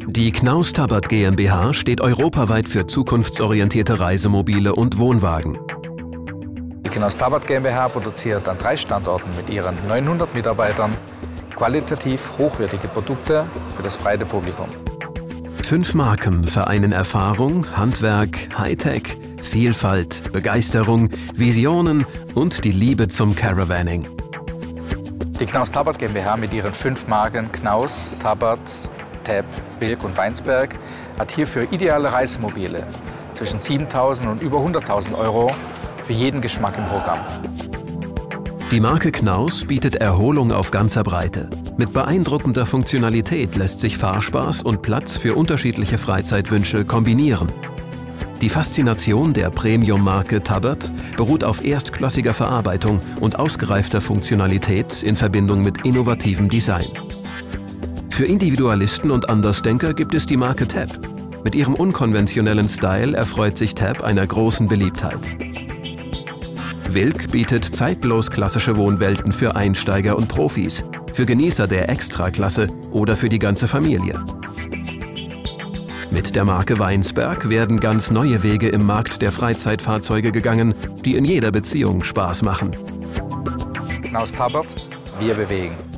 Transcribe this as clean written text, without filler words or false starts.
Die Knaus Tabbert GmbH steht europaweit für zukunftsorientierte Reisemobile und Wohnwagen. Die Knaus Tabbert GmbH produziert an 3 Standorten mit ihren 900 Mitarbeitern qualitativ hochwertige Produkte für das breite Publikum. 5 Marken vereinen Erfahrung, Handwerk, Hightech, Vielfalt, Begeisterung, Visionen und die Liebe zum Caravanning. Die Knaus Tabbert GmbH mit ihren 5 Marken Knaus, Tabbert, Tab, Wilk und Weinsberg hat hierfür ideale Reisemobile zwischen 7.000 und über 100.000 € für jeden Geschmack im Programm. Die Marke Knaus bietet Erholung auf ganzer Breite. Mit beeindruckender Funktionalität lässt sich Fahrspaß und Platz für unterschiedliche Freizeitwünsche kombinieren. Die Faszination der Premium-Marke Tabbert beruht auf erstklassiger Verarbeitung und ausgereifter Funktionalität in Verbindung mit innovativem Design. Für Individualisten und Andersdenker gibt es die Marke Tab. Mit ihrem unkonventionellen Style erfreut sich Tab einer großen Beliebtheit. Wilk bietet zeitlos klassische Wohnwelten für Einsteiger und Profis, für Genießer der Extraklasse oder für die ganze Familie. Mit der Marke Weinsberg werden ganz neue Wege im Markt der Freizeitfahrzeuge gegangen, die in jeder Beziehung Spaß machen. Knaus Tabbert, wir bewegen.